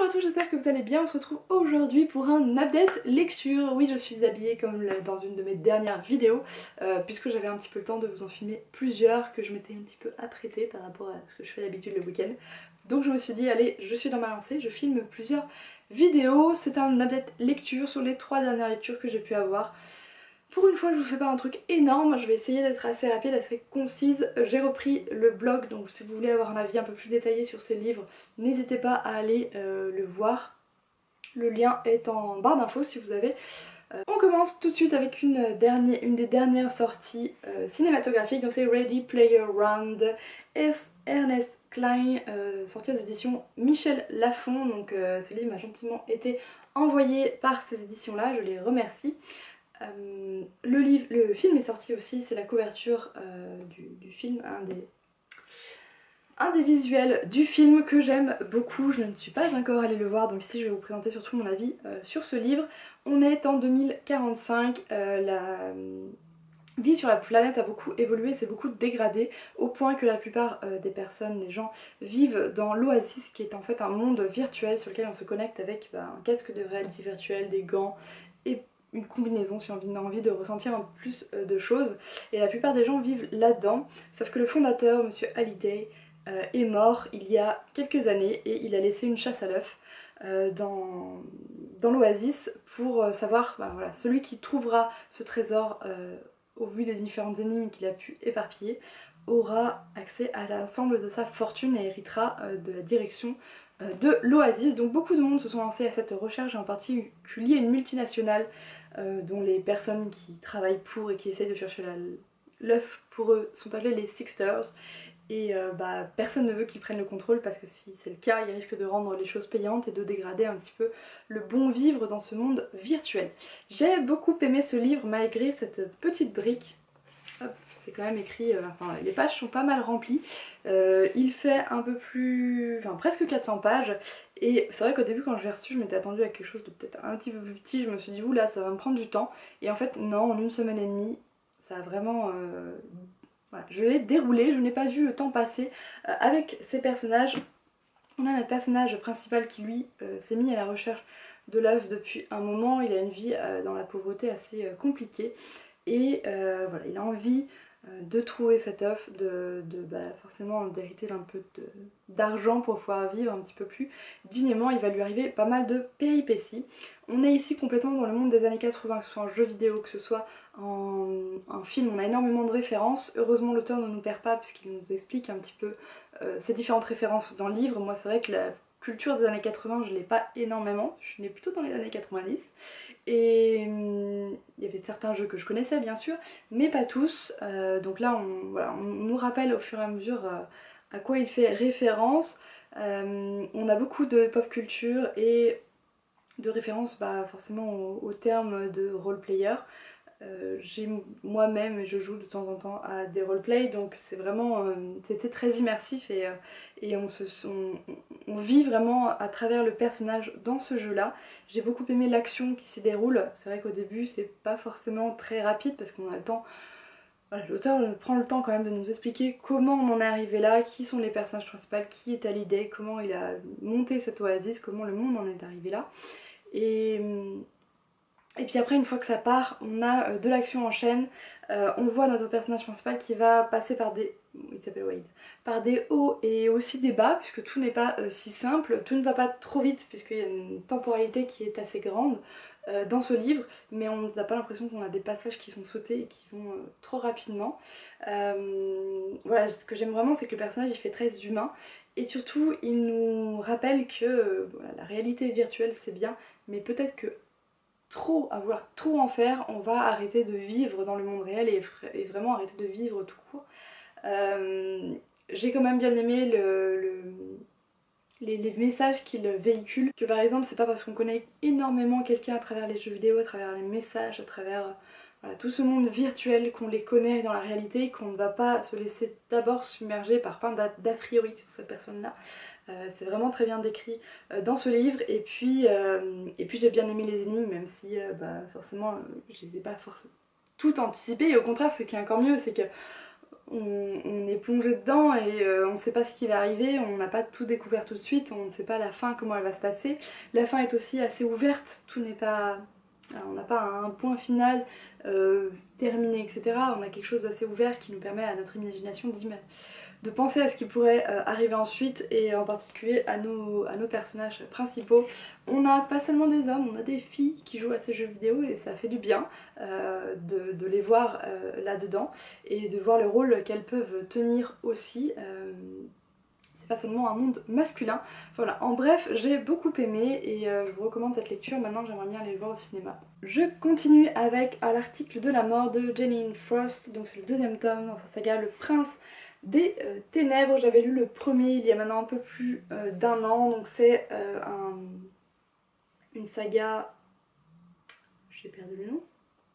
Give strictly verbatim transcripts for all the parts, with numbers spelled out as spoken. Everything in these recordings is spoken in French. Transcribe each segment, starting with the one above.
à tous, j'espère que vous allez bien. On se retrouve aujourd'hui pour un update lecture. Oui, je suis habillée comme dans une de mes dernières vidéos, euh, puisque j'avais un petit peu le temps de vous en filmer plusieurs, que je m'étais un petit peu apprêtée par rapport à ce que je fais d'habitude le week-end. Donc je me suis dit, allez, je suis dans ma lancée, je filme plusieurs vidéos. C'est un update lecture sur les trois dernières lectures que j'ai pu avoir. Pour une fois, je vous fais pas un truc énorme, je vais essayer d'être assez rapide, assez concise. J'ai repris le blog, donc si vous voulez avoir un avis un peu plus détaillé sur ces livres, n'hésitez pas à aller euh, le voir. Le lien est en barre d'infos si vous avez. Euh, on commence tout de suite avec une, dernière, une des dernières sorties euh, cinématographiques, donc c'est Ready Player One de Ernest Cline, euh, sorti aux éditions Michel Lafon. Donc euh, ce livre m'a gentiment été envoyé par ces éditions là, je les remercie. Euh, le, livre, le film est sorti aussi, c'est la couverture euh, du, du film, un des, un des visuels du film que j'aime beaucoup. Je ne suis pas encore allée le voir, donc ici je vais vous présenter surtout mon avis euh, sur ce livre. On est en deux mille quarante-cinq, euh, la vie sur la planète a beaucoup évolué, s'est beaucoup dégradé, au point que la plupart euh, des personnes, des gens, vivent dans l'Oasis, qui est en fait un monde virtuel sur lequel on se connecte avec bah, un casque de réalité virtuelle, des gants et une combinaison si on a envie de ressentir un peu plus de choses. Et la plupart des gens vivent là-dedans, sauf que le fondateur, monsieur Halliday, euh, est mort il y a quelques années et il a laissé une chasse à l'œuf euh, dans, dans l'Oasis pour euh, savoir, bah, voilà, celui qui trouvera ce trésor euh, au vu des différentes énigmes qu'il a pu éparpiller, aura accès à l'ensemble de sa fortune et héritera euh, de la direction euh, de l'Oasis. Donc beaucoup de monde se sont lancés à cette recherche, et en particulier une multinationale euh, dont les personnes qui travaillent pour et qui essayent de chercher l'œuf pour eux sont appelées les Sixters. Et euh, bah, personne ne veut qu'ils prennent le contrôle parce que si c'est le cas, ils risquent de rendre les choses payantes et de dégrader un petit peu le bon vivre dans ce monde virtuel. J'ai beaucoup aimé ce livre malgré cette petite brique. Hop, c'est quand même écrit, euh, enfin les pages sont pas mal remplies. Euh, il fait un peu plus, enfin presque quatre cents pages. Et c'est vrai qu'au début quand je l'ai reçu, je m'étais attendue à quelque chose de peut-être un petit peu plus petit. Je me suis dit, oula, ça va me prendre du temps. Et en fait, non, en une semaine et demie, ça a vraiment... Euh, voilà, je l'ai déroulé, je n'ai pas vu le temps passer euh, avec ces personnages. On a notre personnage principal qui lui euh, s'est mis à la recherche de l'œuf depuis un moment. Il a une vie euh, dans la pauvreté assez euh, compliquée et euh, voilà, il a envie euh, de trouver cet œuf, de, de bah, forcément d'hériter un peu d'argent pour pouvoir vivre un petit peu plus dignement. Il va lui arriver pas mal de péripéties. On est ici complètement dans le monde des années quatre-vingts, que ce soit en jeu vidéo, que ce soit en, en film. On a énormément de références. Heureusement l'auteur ne nous perd pas puisqu'il nous explique un petit peu euh, ces différentes références dans le livre. Moi c'est vrai que la culture des années quatre-vingts je l'ai pas énormément, je suis née plutôt dans les années quatre-vingt-dix et hum, il y avait certains jeux que je connaissais bien sûr mais pas tous, euh, donc là on, voilà, on nous rappelle au fur et à mesure euh, à quoi il fait référence. Euh, on a beaucoup de pop culture et de références bah, forcément au, au terme de roleplayer. Euh, j'ai moi-même, je joue de temps en temps à des roleplays, donc c'est vraiment, euh, c'était très immersif et, euh, et on, se, on, on vit vraiment à travers le personnage dans ce jeu-là. J'ai beaucoup aimé l'action qui s'y déroule. C'est vrai qu'au début c'est pas forcément très rapide parce qu'on a le temps. Voilà, l'auteur prend le temps quand même de nous expliquer comment on en est arrivé là, qui sont les personnages principaux, qui est Halliday, comment il a monté cette oasis, comment le monde en est arrivé là. Et Et puis après une fois que ça part, on a de l'action en chaîne, euh, on voit notre personnage principal qui va passer par des... il s'appelle Wade, par des hauts et aussi des bas, puisque tout n'est pas euh, si simple, tout ne va pas trop vite puisqu'il y a une temporalité qui est assez grande euh, dans ce livre, mais on n'a pas l'impression qu'on a des passages qui sont sautés et qui vont euh, trop rapidement. Euh, voilà, ce que j'aime vraiment c'est que le personnage il fait très humain, et surtout il nous rappelle que euh, voilà, la réalité virtuelle c'est bien, mais peut-être que trop, à vouloir trop en faire, on va arrêter de vivre dans le monde réel et, et vraiment arrêter de vivre tout court. Euh, J'ai quand même bien aimé le, le, les, les messages qu'il véhicule. Que par exemple, c'est pas parce qu'on connaît énormément quelqu'un à travers les jeux vidéo, à travers les messages, à travers voilà, tout ce monde virtuel qu'on les connaît dans la réalité, qu'on ne va pas se laisser d'abord submerger par plein d'a priori sur cette personne-là. Euh, c'est vraiment très bien décrit euh, dans ce livre, et puis, euh, et puis j'ai bien aimé les énigmes, même si euh, bah, forcément euh, je les ai pas forcément toutes anticipées, et au contraire ce qui est encore mieux c'est que on, on est plongé dedans et euh, on ne sait pas ce qui va arriver, on n'a pas tout découvert tout de suite, on ne sait pas la fin, comment elle va se passer. La fin est aussi assez ouverte, tout n'est pas... Alors, on n'a pas un point final euh, terminé, et cetera. On a quelque chose d'assez ouvert qui nous permet à notre imagination d'imaginer, de penser à ce qui pourrait euh, arriver ensuite et en particulier à nos, à nos personnages principaux. On n'a pas seulement des hommes, on a des filles qui jouent à ces jeux vidéo et ça fait du bien euh, de, de les voir euh, là-dedans et de voir le rôle qu'elles peuvent tenir aussi. Euh, c'est pas seulement un monde masculin. Voilà, en bref, j'ai beaucoup aimé et euh, je vous recommande cette lecture. Maintenant, j'aimerais bien aller le voir au cinéma. Je continue avec à l'article de la mort de Janine Frost, donc c'est le deuxième tome dans sa saga Le Prince des euh, Ténèbres. J'avais lu le premier il y a maintenant un peu plus euh, d'un an, donc c'est euh, un, une saga... J'ai perdu le nom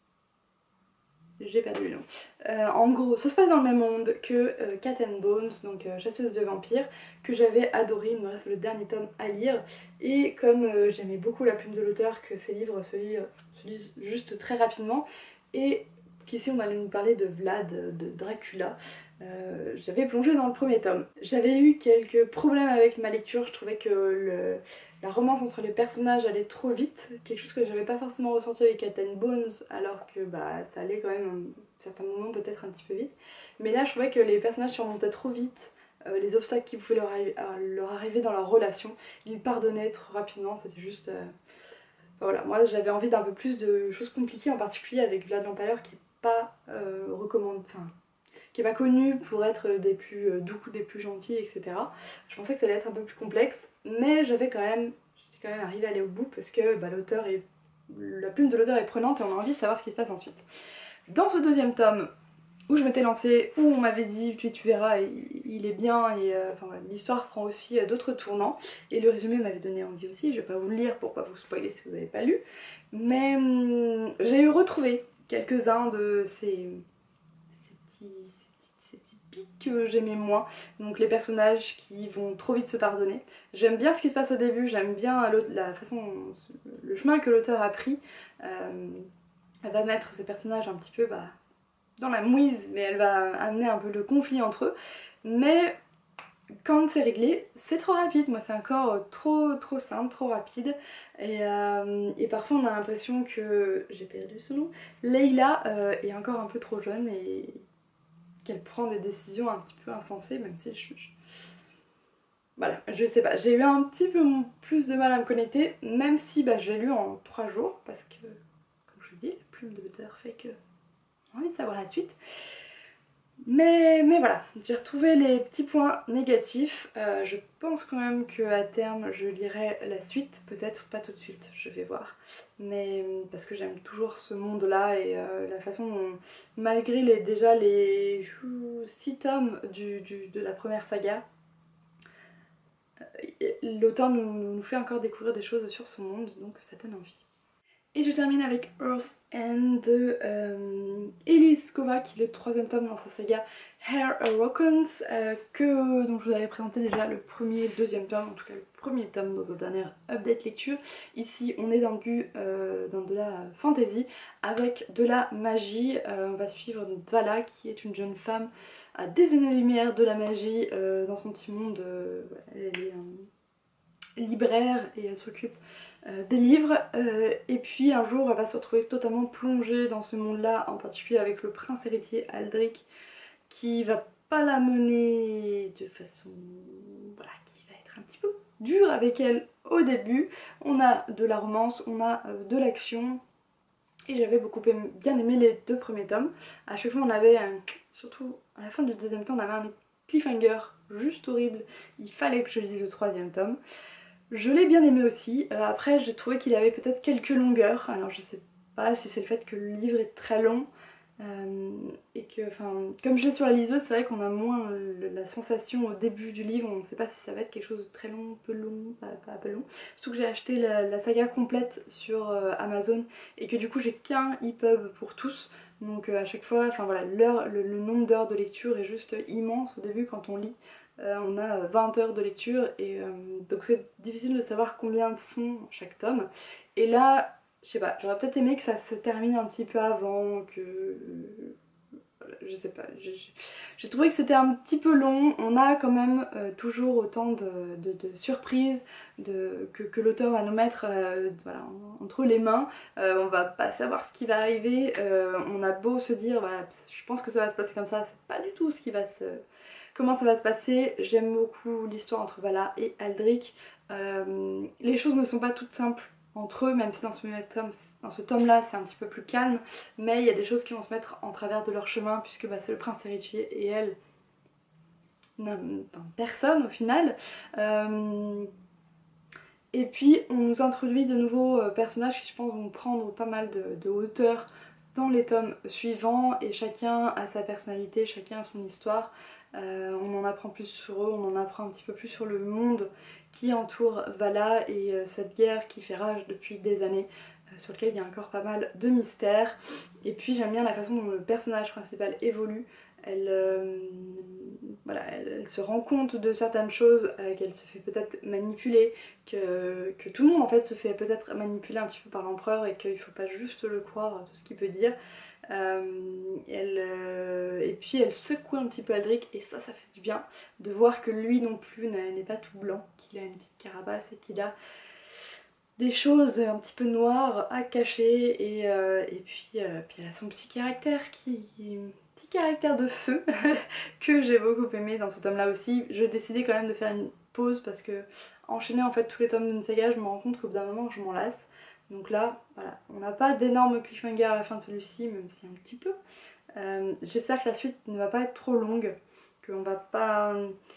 J'ai perdu le nom. Euh, en gros, ça se passe dans le même monde que euh, Cat and Bones, donc euh, chasseuse de vampires, que j'avais adoré. Il me reste le dernier tome à lire. Et comme euh, j'aimais beaucoup la plume de l'auteur, que ces livres se lisent, se lisent juste très rapidement, et qu'ici on allait nous parler de Vlad, de Dracula, euh, j'avais plongé dans le premier tome. J'avais eu quelques problèmes avec ma lecture, je trouvais que le, la romance entre les personnages allait trop vite, quelque chose que j'avais pas forcément ressenti avec Cat and Bones, alors que bah, ça allait quand même à certains moments peut-être un petit peu vite. Mais là je trouvais que les personnages surmontaient trop vite euh, les obstacles qui pouvaient leur, arri leur arriver dans leur relation, ils pardonnaient trop rapidement, c'était juste... Euh... Enfin, voilà, moi j'avais envie d'un peu plus de choses compliquées, en particulier avec Vlad l'Empaleur qui est pas euh, recommandé, enfin qui est pas connu pour être des plus euh, doux, des plus gentils, et cetera. Je pensais que ça allait être un peu plus complexe, mais j'avais quand même, j'étais quand même arrivée à aller au bout parce que bah, l'auteur est, la plume de l'auteur est prenante et on a envie de savoir ce qui se passe ensuite. Dans ce deuxième tome, où je m'étais lancée, où on m'avait dit, puis tu verras, il, il est bien, et euh, enfin, voilà, l'histoire prend aussi euh, d'autres tournants, et le résumé m'avait donné envie aussi, je vais pas vous le lire pour pas vous spoiler si vous n'avez pas lu, mais hum, j'ai eu retrouvé quelques-uns de ces, ces petits, ces petits pics que j'aimais moins, donc les personnages qui vont trop vite se pardonner. J'aime bien ce qui se passe au début, j'aime bien la façon, le chemin que l'auteur a pris, euh, elle va mettre ces personnages un petit peu bah, dans la mouise, mais elle va amener un peu le conflit entre eux, mais quand c'est réglé, c'est trop rapide. Moi c'est encore trop trop simple, trop rapide, et, euh, et parfois on a l'impression que, j'ai perdu son nom, Leila euh, est encore un peu trop jeune et qu'elle prend des décisions un petit peu insensées, même si je... je... Voilà, je sais pas, j'ai eu un petit peu plus de mal à me connecter, même si bah, je l'ai lu en trois jours, parce que, comme je vous dis, la plume de l'auteur fait que j'ai envie de savoir la suite. Mais, mais voilà, j'ai retrouvé les petits points négatifs. Euh, je pense quand même qu'à terme je lirai la suite, peut-être pas tout de suite, je vais voir. Mais parce que j'aime toujours ce monde-là et euh, la façon dont, malgré les, déjà les six tomes du, du, de la première saga, euh, l'auteur nous, nous fait encore découvrir des choses sur son monde, donc ça donne envie. Et je termine avec Earth's End de euh, Elise Kova, qui est le troisième tome dans sa saga Hair Awakens, euh, que, dont je vous avais présenté déjà le premier et le deuxième tome, en tout cas le premier tome dans vos dernières update lecture. Ici on est dans, du, euh, dans de la fantasy avec de la magie. Euh, on va suivre Vala qui est une jeune femme à des années-lumière de la magie euh, dans son petit monde. Euh, elle est euh, libraire et elle s'occupe Euh, des livres, euh, et puis un jour elle va se retrouver totalement plongée dans ce monde-là, en particulier avec le prince héritier Aldric, qui va pas la mener de façon... voilà, qui va être un petit peu dur avec elle au début. On a de la romance, on a euh, de l'action, et j'avais beaucoup aimé, bien aimé les deux premiers tomes. À chaque fois on avait, un, surtout à la fin du deuxième tome, on avait un cliffhanger juste horrible, il fallait que je lise le troisième tome. Je l'ai bien aimé aussi, euh, après j'ai trouvé qu'il avait peut-être quelques longueurs, alors je sais pas si c'est le fait que le livre est très long, euh, et que, enfin, comme je l'ai sur la liseuse, c'est vrai qu'on a moins le, la sensation au début du livre, on ne sait pas si ça va être quelque chose de très long, peu long, pas, pas peu long, surtout que j'ai acheté la, la saga complète sur euh, Amazon, et que du coup j'ai qu'un e-pub pour tous, donc euh, à chaque fois, enfin voilà, l'heure, le, le nombre d'heures de lecture est juste immense au début quand on lit. Euh, on a vingt heures de lecture et euh, donc c'est difficile de savoir combien de font chaque tome. Et là, je sais pas, j'aurais peut-être aimé que ça se termine un petit peu avant, que je sais pas, j'ai trouvé que c'était un petit peu long. On a quand même euh, toujours autant de, de, de surprises de, que, que l'auteur va nous mettre euh, voilà, entre les mains. Euh, on va pas savoir ce qui va arriver, euh, on a beau se dire voilà, je pense que ça va se passer comme ça, c'est pas du tout ce qui va se... comment ça va se passer. J'aime beaucoup l'histoire entre Vala et Aldric. Euh, les choses ne sont pas toutes simples entre eux, même si dans ce, tome, dans ce tome là c'est un petit peu plus calme, mais il y a des choses qui vont se mettre en travers de leur chemin puisque bah, c'est le prince héritier et elle, non, enfin, personne au final. Euh, et puis on nous introduit de nouveaux euh, personnages qui je pense vont prendre pas mal de, de hauteur dans les tomes suivants et chacun a sa personnalité, chacun a son histoire. Euh, on en apprend plus sur eux, on en apprend un petit peu plus sur le monde qui entoure Vala et euh, cette guerre qui fait rage depuis des années, euh, sur lequel il y a encore pas mal de mystères. Et puis j'aime bien la façon dont le personnage principal évolue. Elle, euh, voilà, elle, elle se rend compte de certaines choses, euh, qu'elle se fait peut-être manipuler, que, que tout le monde en fait se fait peut-être manipuler un petit peu par l'empereur et qu'il ne faut pas juste le croire, tout ce qu'il peut dire. Euh, elle, euh, et puis elle secoue un petit peu Aldric et ça, ça fait du bien de voir que lui non plus n'est pas tout blanc, qu'il a une petite carapace et qu'il a des choses un petit peu noires à cacher et, euh, et puis, euh, puis elle a son petit caractère qui... qui petit caractère de feu que j'ai beaucoup aimé dans ce tome là aussi. Je décidais quand même de faire une pause parce que enchaîner en fait tous les tomes d'une saga, je me rends compte qu'au bout d'un moment je m'en lasse. Donc là, voilà, on n'a pas d'énorme cliffhanger à la fin de celui-ci, même si un petit peu. Euh, J'espère que la suite ne va pas être trop longue, qu'on va pas...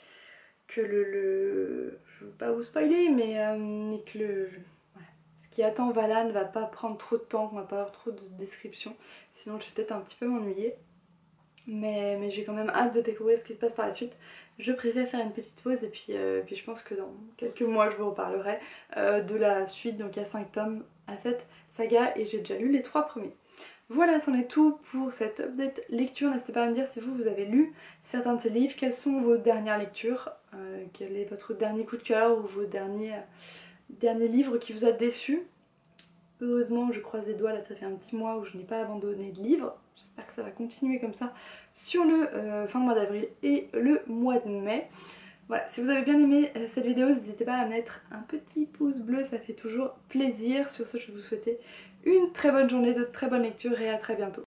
que le... le... je veux pas vous spoiler, mais, euh, mais que le... voilà. Ce qui attend Vala ne va pas prendre trop de temps, qu'on va pas avoir trop de descriptions, sinon je vais peut-être un petit peu m'ennuyer. Mais, mais j'ai quand même hâte de découvrir ce qui se passe par la suite. Je préfère faire une petite pause et puis, euh, puis je pense que dans quelques mois je vous reparlerai euh, de la suite. Donc il y a cinq tomes à cette saga et j'ai déjà lu les trois premiers. Voilà, c'en est tout pour cette update lecture. N'hésitez pas à me dire si vous, vous avez lu certains de ces livres, quelles sont vos dernières lectures, euh, quel est votre dernier coup de cœur ou vos derniers, euh, derniers livres qui vous a déçu. Heureusement, je croise les doigts, là ça fait un petit mois où je n'ai pas abandonné de livres. J'espère que ça va continuer comme ça sur le euh, fin de mois d'avril et le mois de mai. Voilà, si vous avez bien aimé euh, cette vidéo, n'hésitez pas à mettre un petit pouce bleu, ça fait toujours plaisir. Sur ce, je vais vous souhaiter une très bonne journée, de très bonnes lectures et à très bientôt.